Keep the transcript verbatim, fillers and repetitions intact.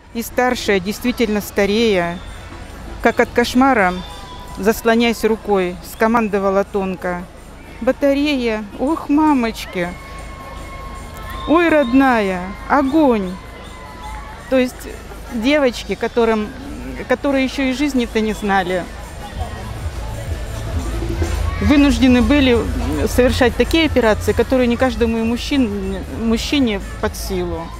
И старшая, действительно старея, как от кошмара, заслоняясь рукой, скомандовала тонко: «Батарея! Ох, мамочки! Ой, родная! Огонь!» То есть девочки, которым, которые еще и жизни-то не знали, вынуждены были совершать такие операции, которые не каждому мужчине, мужчине под силу.